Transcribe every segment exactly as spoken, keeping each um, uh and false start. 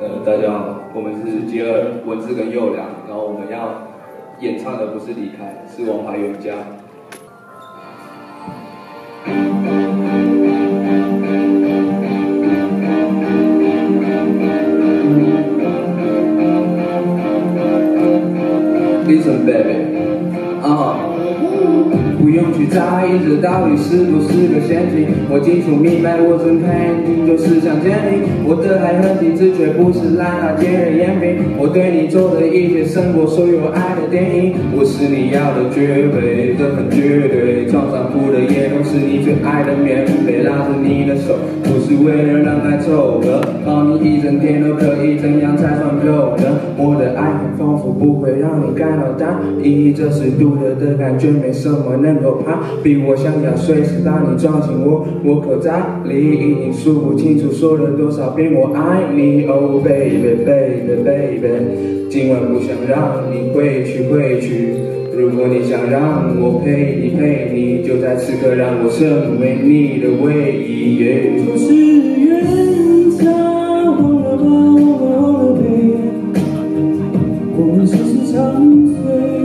呃，大家好，我们是杰尔、文字跟佑良，然后我们要演唱的不是离开，是王牌原家。Listen, baby， 啊、uh.。 不用去在意这到底是不是个陷阱，我清楚明白，我睁开眼睛就是想见你。我的爱和体质绝不是烂到见人眼病，我对你做的一切胜过所有爱的电影。我是你要的绝对，这很绝对。床上铺的也都是你最爱的棉被，拉着你的手，不是为了让爱凑合，抱你一整天都可以，怎样才算够呢？我的爱很丰富，不会让你感到单一，这是独特的感觉，没什么能够攀比。我想要随时把你装进我，我口袋里，已经数不清楚说了多少遍我爱你。Oh baby baby baby， 今晚不想让你回去回去，如果你想让我陪你陪你，就在此刻让我成为你的唯一。 我是冤家，忘了吧，忘了忘了呗，我们只是长醉。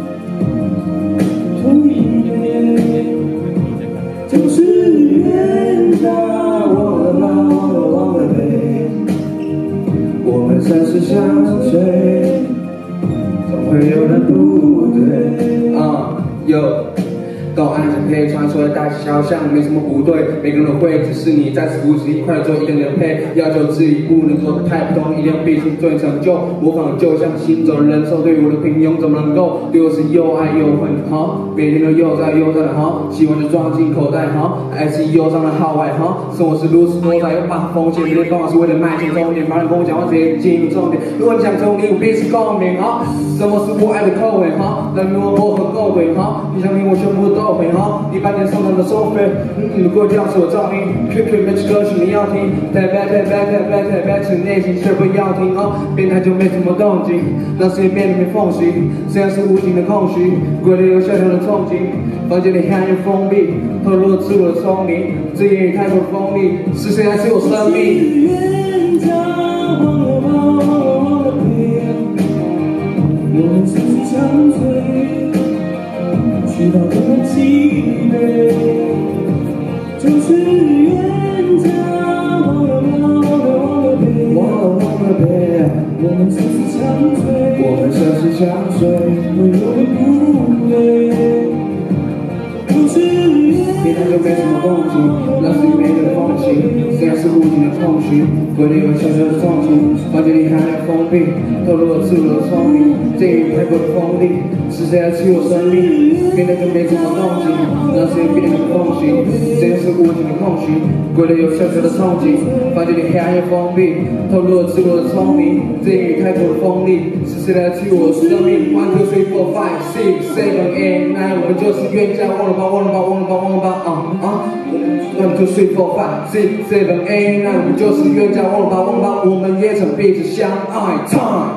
就是冤家，忘了吧，忘了忘了呗。我们算是相随，总会有人不对。 啊，有。 到爱情配传说的大街小巷没什么不对，每个人都会，只是你在此不值一块做一个人配，要求自己不能做的太不同，一定要必须最成就。模仿就像行走的人兽，对我的平庸怎么能够对我是又爱又恨？哈，每天都又在又在的哈，喜欢就装进口袋哈，爱是忧伤的号外哈，生活是如此多彩又把风险，每天方法是为了迈向终点，把人跟我讲话直接进入重点。如果你想从你我彼此共鸣哈，什么是我爱的口味哈？让你我我很后悔哈，你想听我全部都。 好，一百年上场的收费，嗯，如果这样是我照应 ，Q Q 没几歌曲你要听，太 bad 太 bad 太 bad 太 bad， 是内心却不要听哦，变态就没什么动静，让世界变得没缝隙，虽然是无尽的空虚，归类有小小的憧憬，房间里黑暗又封闭，透露赤裸的丛林，这言语太过锋利，是谁来是我生命？ 冤家，忘了吧，忘了忘了呗，我们只是相随。 直到这么疲惫，就是冤家，忘了吧，忘了忘了呗， 忘了忘了呗， 我们只是相随， 我们只是相随， 会有人不对，就是冤家， 平常就没什么动静，那是没人放弃，虽然是无尽的空虚，归类有小小的憧憬，房间里还有封闭，透露了赤裸的丛林，这语太过的锋利，是谁来欺我生命？ 变得就没什么动静，让世界变得空虚，这也是无尽的空虚，归类有小小的憧憬，房间里黑暗又封闭，透露了赤裸的丛林，这言语太过的锋利，是谁来欺我生命 ？One two three four five six seven eight nine， 我们就是冤家，忘了吧，忘了吧，忘了吧，忘了吧，啊啊 ！One two three four five six seven eight nine， 我们就是冤家，忘了吧，忘了吧，我们也曾彼此相爱。Time。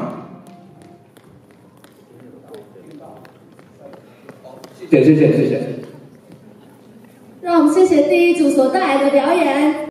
谢谢谢谢谢谢， 让我们谢谢第一组所带来的表演。